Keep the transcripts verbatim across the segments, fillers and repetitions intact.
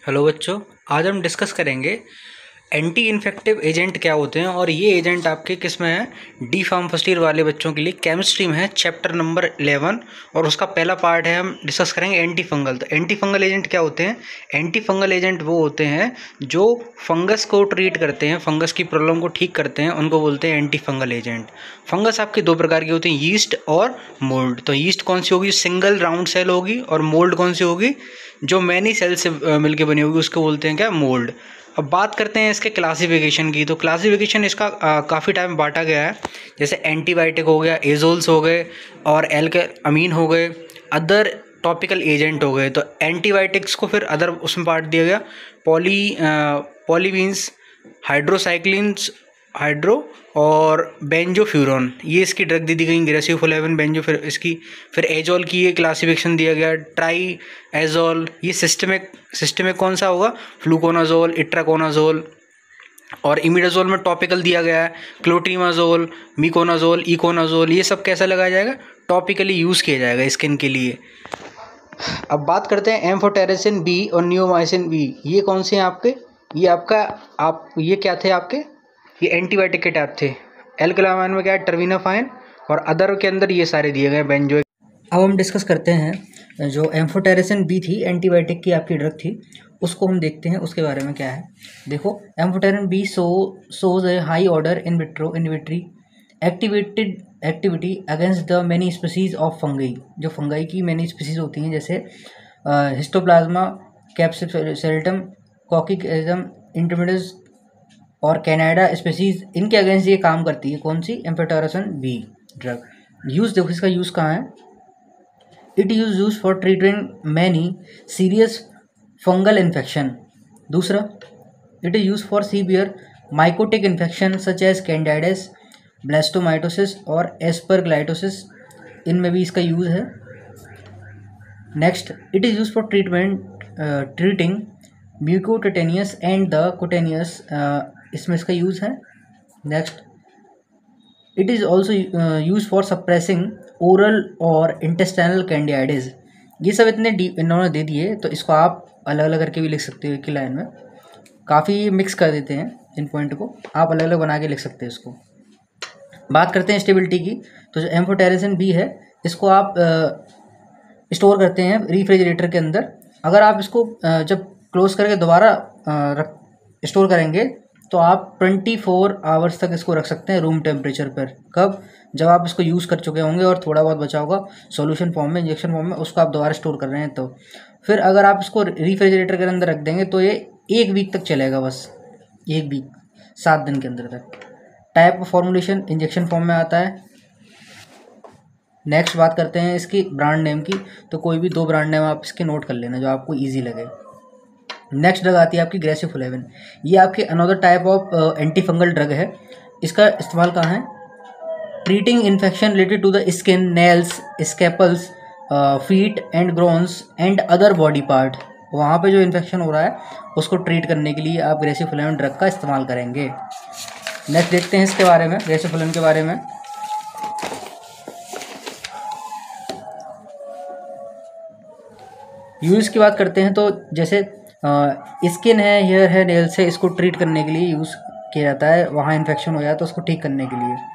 Hello बच्चों, आज हम डिस्कस करेंगे एंटी इन्फेक्टिव एजेंट क्या होते हैं और ये एजेंट आपके किस में है। डी फार्म फर्स्ट ईयर वाले बच्चों के लिए केमिस्ट्री में है, चैप्टर नंबर इलेवन और उसका पहला पार्ट है। हम डिस्कस करेंगे एंटी फंगल। तो एंटी फंगल एजेंट क्या होते हैं? एंटी फंगल एजेंट वो होते हैं जो फंगस को ट्रीट करते हैं, फंगस की प्रॉब्लम को ठीक करते हैं, उनको बोलते हैं एंटी फंगल एजेंट। फंगस आपके दो प्रकार की होती हैं, यीस्ट और मोल्ड। तो यीस्ट कौन सी होगी? सिंगल राउंड सेल होगी। और मोल्ड कौन सी होगी? जो मैनी सेल से मिलकर बनी होगी, उसको बोलते हैं क्या? मोल्ड। अब बात करते हैं इसके क्लासिफिकेशन की। तो क्लासिफिकेशन इसका काफ़ी टाइम बांटा गया है, जैसे एंटीबायोटिक हो गया, एजोल्स हो गए और एल्केमीन हो गए, अदर टॉपिकल एजेंट हो गए। तो एंटीबायोटिक्स को फिर अदर उसमें बांट दिया गया, पॉली पॉलीवीन्स, हाइड्रोसाइक्लिन्स, हाइड्रो और बेंजोफ्यूरॉन, ये इसकी ड्रग दी दी गई। ग्रेसियोफोलेविन, बेंजो, फिर इसकी फिर एजोल की ये क्लासिफिकेशन दिया गया। ट्राई एजोल, ये सिस्टमिक सिस्टमिक कौन सा होगा? Fluconazole, itraconazole. और इमिडाजोल में टॉपिकल दिया गया है, क्लोट्रीमाजोल, मिकोनाजोल, इकोनाजोल। ये सब कैसा लगाया जाएगा? टॉपिकली यूज़ किया जाएगा स्किन के लिए। अब बात करते हैं एम्फोटेरिसिन बी और नियोमाइसिन बी, ये कौन से हैं आपके? ये आपका आप ये क्या थे आपके? ये एंटीबायोटिक के टाइप थे। एल्क्लामाइन में क्या है? टर्विनाफाइन। और अदर के अंदर ये सारे दिए गए, बेंजो। अब हम डिस्कस करते हैं जो एम्फोटेरिसिन बी थी, एंटीबायोटिक की आपकी ड्रग थी, उसको हम देखते हैं उसके बारे में क्या है। देखो, amphotericin B so shows a high order in vitro in vitro activated activity against the many species of fungi. जो फंगई की मैनी स्पीसीज होती हैं, जैसे हिस्टोप्लाज्मा, कैप्सिसेल्टम, कॉकिज्म, इंटरमिडस और कैनाडा स्पीसीज, इनके अगेंस्ट ये काम करती है। कौन सी? Amphotericin B drug. यूज़ देखो, इसका यूज़ कहाँ है? It use use for treating many serious fungal infection. दूसरा, it is use for severe mycotic infection such as candidiasis, blastomycosis और एस्परग्लाइटोसिस, इनमें भी इसका यूज़ है। Next, it is use for treatment treating mucocutaneous and the cutaneous, इसमें इसका use है। Next, it is also use for suppressing oral और intestinal candidiasis. ये सब इतने डीप इन्होंने दे दिए, तो इसको आप अलग अलग करके भी लिख सकते हो एक ही लाइन में। काफ़ी मिक्स कर देते हैं इन पॉइंट को, आप अलग अलग बना के लिख सकते हैं इसको। बात करते हैं स्टेबिलिटी की। तो जो एम्फोटेरिसिन बी है, इसको आप स्टोर करते हैं रेफ्रिजरेटर के अंदर। अगर आप इसको uh, जब क्लोज करके दोबारा uh, स्टोर करेंगे तो आप चौबीस आवर्स तक इसको रख सकते हैं रूम टेम्परेचर पर। कब? जब आप इसको यूज़ कर चुके होंगे और थोड़ा बहुत बचा होगा सॉल्यूशन फॉर्म में, इंजेक्शन फॉर्म में, उसको आप दोबारा स्टोर कर रहे हैं। तो फिर अगर आप इसको रेफ्रिजरेटर के अंदर रख देंगे तो ये एक वीक तक चलेगा, बस एक वीक, सात दिन के अंदर तक। Type of formulation injection form में आता है। नेक्स्ट बात करते हैं इसकी ब्रांड नेम की। तो कोई भी दो ब्रांड नेम आप इसके नोट कर लेना जो आपको ईजी लगे। नेक्स्ट ड्रग आती है आपकी ग्रेसियोफोलेविन। ये आपके another type of anti fungal drug है। इसका इस्तेमाल कहाँ है? Treating infection related to the skin, nails, scalps, feet and groins and other body part. वहाँ पे जो इन्फेक्शन हो रहा है उसको ट्रीट करने के लिए आप ग्रेसियोफोलेविन ड्रग का इस्तेमाल करेंगे। नेक्स्ट देखते हैं इसके बारे में, ग्रेसियोफोलेविन के बारे में। यूज़ की बात करते हैं तो जैसे स्किन है, हेयर है, नेल्स है, इसको ट्रीट करने के लिए यूज़ किया जाता है। वहाँ इन्फेक्शन हो जाए तो उसको ठीक करने के लिए।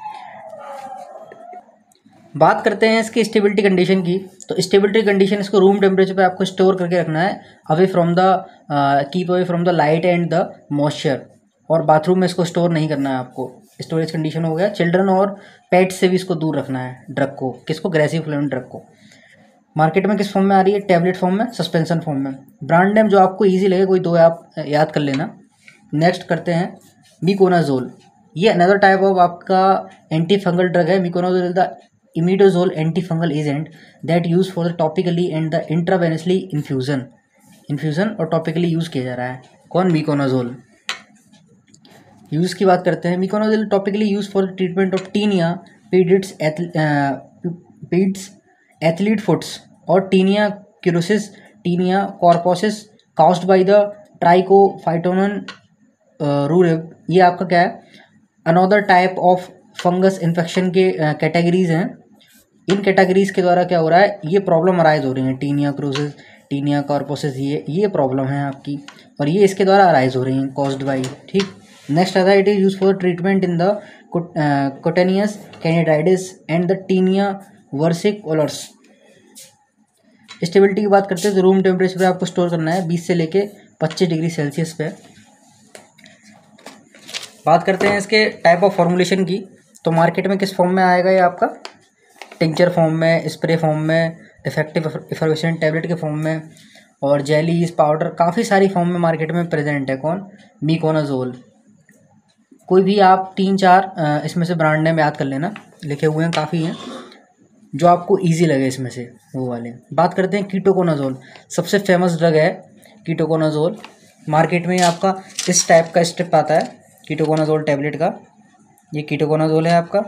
बात करते हैं इसकी स्टेबिलिटी कंडीशन की। तो स्टेबिलिटी कंडीशन, इसको रूम टेम्परेचर पे आपको स्टोर करके रखना है, away from the keep away from the light and the moisture. और बाथरूम में इसको स्टोर नहीं करना है आपको। स्टोरेज कंडीशन हो गया। चिल्ड्रन और पेट से भी इसको दूर रखना है ड्रग को। किसको? ग्रेसियोफोलेविन ड्रग को। मार्केट में किस फॉर्म में आ रही है? टैबलेट फॉर्म में, सस्पेंशन फॉर्म में। ब्रांड नेम जो आपको इजी लगे, कोई दो आप याद कर लेना। नेक्स्ट करते हैं मिकोनाजोल। ये अनदर टाइप ऑफ आपका एंटी फंगल ड्रग है। Miconazole is the imidazole anti fungal agent that use for the topically and the intravenously infusion. Infusion और टॉपिकली यूज किया जा रहा है। कौन? मिकोनाजोल। यूज़ की बात करते हैं। Miconazole topically use for the treatment of tinea, pedis, peds, athlete foots और tinea cruris, tinea corporis caused by the trichophyton rubrum. ये आपका क्या है? Another type of fungus infection के कैटेगरीज हैं। इन कैटेगरीज के द्वारा क्या हो रहा है? ये प्रॉब्लम अराइज हो रही है। टीनिया क्यूरोसिस, टीनिया कॉर्पोसिस, ये ये प्रॉब्लम है आपकी, और ये इसके द्वारा अराइज हो रही हैं कॉज्ड बाई। ठीक, नेक्स्ट आता है it is use for treatment in the cutaneous candidiasis and the tinea versicolors. Stability की बात करते हैं तो रूम टेम्परेचर पे आपको स्टोर करना है बीस से लेके पच्चीस डिग्री सेल्सियस पे। बात करते हैं इसके टाइप ऑफ फॉर्मुलेशन की, तो मार्केट में किस फॉर्म में आएगा ये आपका, टिंचर फॉर्म में, स्प्रे फॉर्म में, इफेक्टिव इफर्वेसेंट टैबलेट के फॉर्म में, और जेलीज, पाउडर, काफ़ी सारी फॉर्म में मार्केट में प्रेजेंट है। कौन, मिकोनाजोल। कोई भी आप तीन चार इसमें से ब्रांड नेम याद कर लेना, लिखे हुए हैं काफ़ी हैं, जो आपको इजी लगे इसमें से वो वाले। बात करते हैं कीटोकोनाजोल, सबसे फेमस ड्रग है कीटोकोनाजोल। मार्केट में आपका इस टाइप का स्ट्रिप आता है कीटोकोनाजोल टैबलेट का, ये कीटोकोनाजोल है आपका,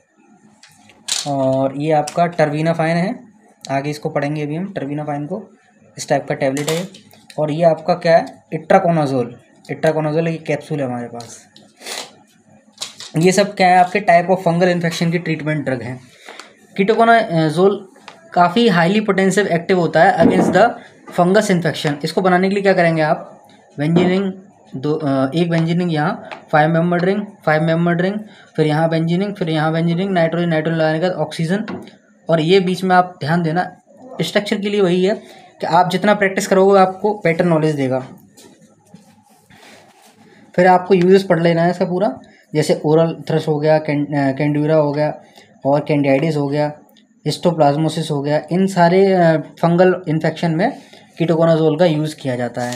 और ये आपका टर्बीनाफाइन है, आगे इसको पढ़ेंगे अभी हम टर्बीनाफाइन को, इस टाइप का टैबलेट है। और ये आपका क्या है, इट्राकोनाजोल, इट्राकोनाजोल ये कैप्सूल है हमारे पास। ये सब क्या है, आपके टाइप ऑफ फंगल इन्फेक्शन की ट्रीटमेंट ड्रग हैं। कीटोकोनाजोल काफ़ी हाईली पोटेंशियल एक्टिव होता है अगेंस्ट द फंगस इन्फेक्शन। इसको बनाने के लिए क्या करेंगे आप, बेंजीनिंग दो, एक बेंजीनिंग यहाँ, five member ring, five member ring, फिर यहाँ बेंजीनिंग, फिर यहाँ बेंजीनिंग, नाइट्रोजन नाइट्रोजन लगाने के बाद ऑक्सीजन, और ये बीच में आप ध्यान देना स्ट्रक्चर के लिए वही है कि आप जितना प्रैक्टिस करोगे आपको बेटर नॉलेज देगा। फिर आपको यूजेस पढ़ लेना है इसका पूरा, जैसे ओरल थ्रश हो गया, कैंडुरा हो गया, और कैंडिडाइटिस हो गया, हिस्टोप्लाज्मोसिस हो गया, इन सारे फंगल इन्फेक्शन में कीटोकोनाजोल का यूज़ किया जाता है।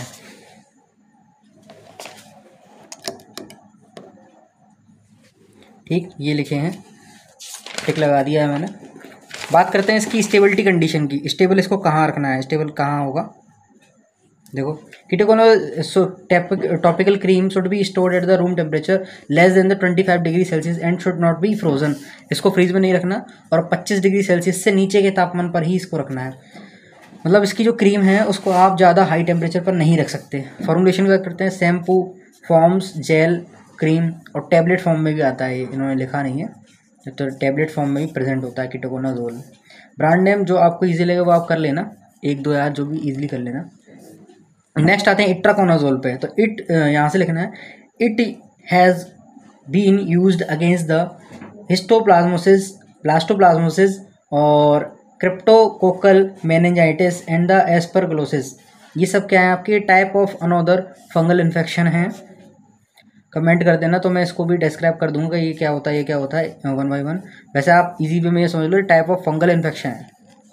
ठीक, ये लिखे हैं, टिक लगा दिया है मैंने। बात करते हैं इसकी स्टेबिलिटी कंडीशन की, स्टेबल इसको कहाँ रखना है, स्टेबल कहाँ होगा, देखो ketoconazole topical cream should be stored at the room temperature less than the twenty five degree Celsius and should not be frozen. इसको फ्रीज में नहीं रखना, और पच्चीस डिग्री सेल्सियस से नीचे के तापमान पर ही इसको रखना है। मतलब इसकी जो क्रीम है उसको आप ज़्यादा हाई टेम्परेचर पर नहीं रख सकते। फॉर्मुलेशन की बात करते हैं, शैम्पू फॉर्म्स, जेल, क्रीम, और टैबलेट फॉर्म में भी आता है, इन्होंने लिखा नहीं है, तो टैबलेट फॉर्म में भी प्रेजेंट होता है कीटोकोनाजोल। ब्रांड नेम जो आपको इजी लगे वो आप कर लेना, एक दो यार जो भी इजीली कर लेना। नेक्स्ट आते हैं इट्राकोनाजोल पे, तो इट यहाँ से लिखना है, it has been used against the histoplasmosis, blastoplasmosis, और cryptococcal meningitis and the aspergillosis. ये सब क्या है, आपके type of another fungal infection है। कमेंट कर देना तो मैं इसको भी डिस्क्राइब कर दूंगा ये क्या होता है, ये क्या होता है, वन बाई वन। वैसे आप इजी वे में ये समझ लो, टाइप ऑफ फंगल इन्फेक्शन है।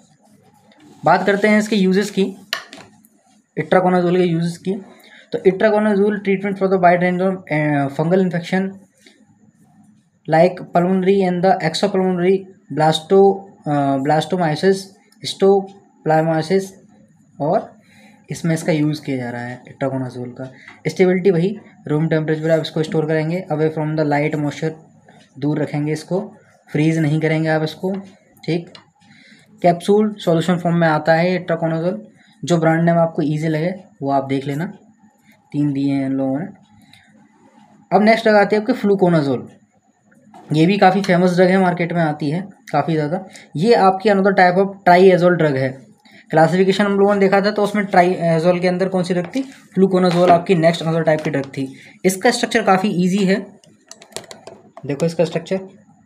बात करते हैं इसके यूजेस की, इट्राकोनाजोल के यूजेस की। तो itraconazole treatment for the wide range of fungal infection like pulmonary and the extrapulmonary blasto blastomycosis, histoplasmosis, और इसमें इसका यूज़ किया जा रहा है इट्राकोनाजोल का। स्टेबिलिटी वही, रूम टेम्परेचर पर आप इसको स्टोर करेंगे, away from the light moisture, दूर रखेंगे इसको, फ्रीज नहीं करेंगे आप इसको। ठीक, कैप्सूल सॉल्यूशन फॉर्म में आता है इट्राकोनाजोल। जो ब्रांड नेम आपको ईजी लगे वो आप देख लेना, तीन दिए हैं इन लोगों ने। अब नेक्स्ट लगाते हैं आपके फ्लूकोनाजोल। ये भी काफ़ी फेमस ड्रग है, मार्केट में आती है काफ़ी ज़्यादा। ये आपकी another type of triazole drug है। क्लासिफिकेशन हम लोगों ने देखा था तो उसमें ट्राईएजोल के अंदर कौन सी ड्रग थी, फ्लूकोनाजोल आपकी नेक्स्ट अनदर टाइप की ड्रग थी। इसका स्ट्रक्चर काफ़ी ईजी है, देखो इसका स्ट्रक्चर,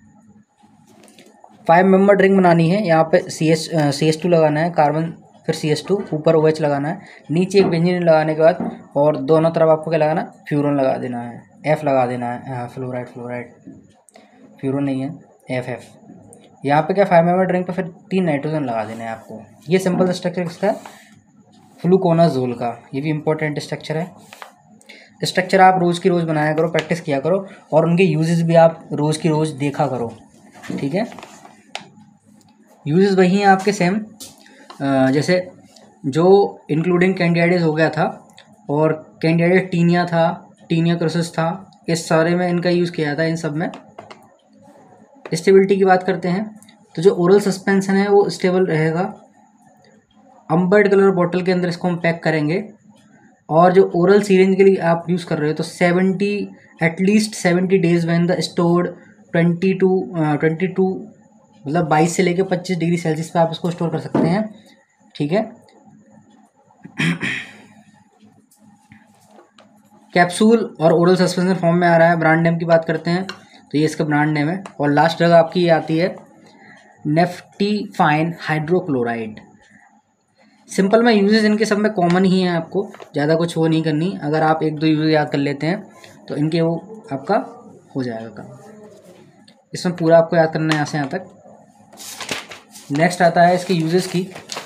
फाइव मेंबर रिंग बनानी है, यहाँ पे C H C H two लगाना है, कार्बन, फिर सी एच टू, ऊपर ओ एच लगाना है, नीचे एक बेंजीन लगाने के बाद, और दोनों तरफ आपको क्या लगाना, फ्यूरोन लगा देना है, एफ लगा देना है, फ्लोराइड फ्लोराइड फ्यूरोन नहीं है, एफ एफ। यहाँ पे क्या फाइव मेंबर रिंग पे फिर तीन नाइट्रोजन लगा देना है आपको। ये सिंपल स्ट्रक्चर किसका है, फ्लूकोनाजोल का। ये भी इंपॉर्टेंट स्ट्रक्चर है। स्ट्रक्चर आप रोज़ की रोज़ बनाया करो, प्रैक्टिस किया करो, और उनके यूजेस भी आप रोज़ की रोज़ देखा करो। ठीक है, यूजेस वही हैं आपके सेम, जैसे जो इंक्लूडिंग कैंडिडाइटिस हो गया था, और कैंडिडाइटिस टीनिया था, टीनिया क्रोसिस था, इस सारे में इनका यूज़ किया था, इन सब में। स्टेबिलिटी की बात करते हैं तो जो ओरल सस्पेंशन है वो स्टेबल रहेगा। अम्बर्ड कलर बॉटल के अंदर इसको हम पैक करेंगे, और जो ओरल सीरेंज के लिए आप यूज़ कर रहे हो तो seventy at least seventy days when the stored twenty two twenty two मतलब बाईस से लेकर पच्चीस डिग्री सेल्सियस पे आप इसको स्टोर कर सकते हैं। ठीक है, कैप्सूल और ओरल सस्पेंशन फॉर्म में आ रहा है। ब्रांड नेम की बात करते हैं तो ये इसका ब्रांड नेम है। और लास्ट ड्रग आपकी ये आती है नेफ्टिफाइन हाइड्रोक्लोराइड। सिंपल में यूजेस इनके सब में कॉमन ही हैं, आपको ज़्यादा कुछ वो नहीं करनी। अगर आप एक दो यूजेस याद कर लेते हैं तो इनके वो आपका हो जाएगा काम। इसमें पूरा आपको याद करना है यहाँ से यहाँ तक। नेक्स्ट आता है इसके यूजेस की।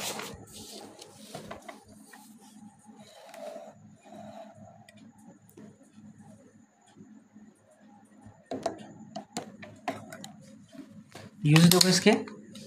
यूजेस देखो इसके,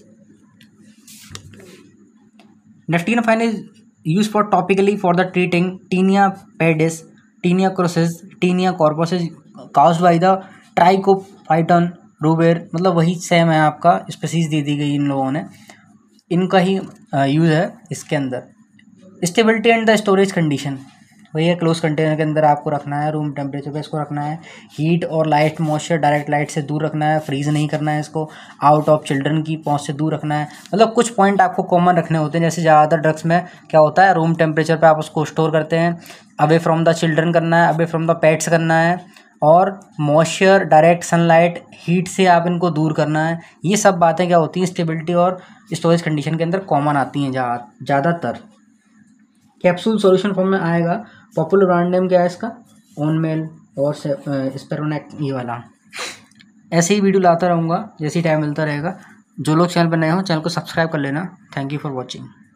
naftifine is use for topically for the treating tinea pedis, tinea cruris, tinea corporis caused by the trichophyton rubrum. मतलब वही सेम है, आपका स्पीसीज दे दी गई इन लोगों ने, इनका ही यूज़ है इसके अंदर। Stability and the storage condition, वही है क्लोज कंटेनर के अंदर आपको रखना है, रूम टेम्परेचर पे इसको रखना है। हीट और लाइट मॉइस्चर डायरेक्ट लाइट से दूर रखना है, फ्रीज नहीं करना है इसको। आउट ऑफ चिल्ड्रन की पहुंच से दूर रखना है। मतलब कुछ पॉइंट आपको कॉमन रखने होते हैं। जैसे ज़्यादातर ड्रग्स में क्या होता है, रूम टेम्परेचर पे आप उसको स्टोर करते हैं, अवे फ्रॉम द चिल्ड्रन करना है, अवे फ्रॉम द पेट्स करना है, और मॉइस्चर, डायरेक्ट सनलाइट, हीट से आप इनको दूर करना है। ये सब बातें क्या होती हैं, स्टेबिलिटी और स्टोरेज कंडीशन के अंदर कॉमन आती हैं ज़्यादातर। कैप्सूल सॉल्यूशन फॉर्म में आएगा। पॉपुलर ब्रांड नेम क्या है इसका, ओनमेल और स्पेरोनेक, ये वाला। ऐसे ही वीडियो लाता रहूँगा जैसे ही टाइम मिलता रहेगा। जो लोग चैनल पर नए हो चैनल को सब्सक्राइब कर लेना। Thank you for watching.